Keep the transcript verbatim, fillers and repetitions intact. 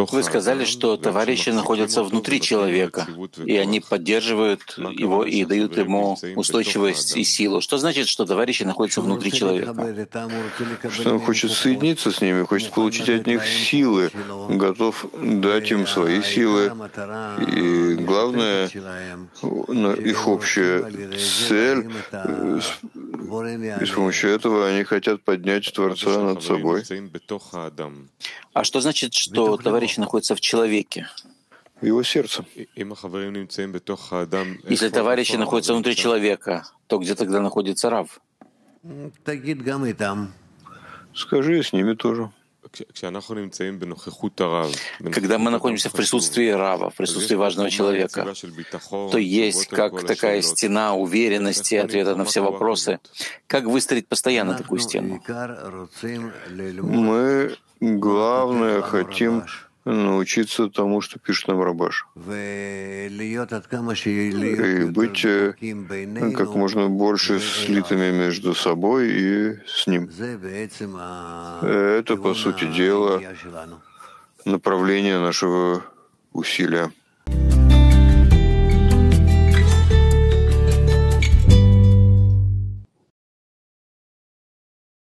Вы сказали, что товарищи находятся внутри человека, и они поддерживают его и дают ему устойчивость и силу. Что значит, что товарищи находятся внутри человека? Что он хочет соединиться с ними, хочет получить от них силы, готов дать им свои силы. И главное, их общая цель, и с помощью этого они хотят поднять Творца над собой. А что значит, что товарищи находятся в человеке? В его сердце. Если товарищи находятся внутри человека, то где тогда находится Рав? Скажи с ними тоже. Когда мы находимся в присутствии Рава, в присутствии важного человека, то есть как такая стена уверенности, ответа на все вопросы. Как выстроить постоянно такую стену? Мы, главное, хотим научиться тому, что пишет нам Рабаш. И быть как можно больше слитыми между собой и с ним. Это, по сути дела, направление нашего усилия.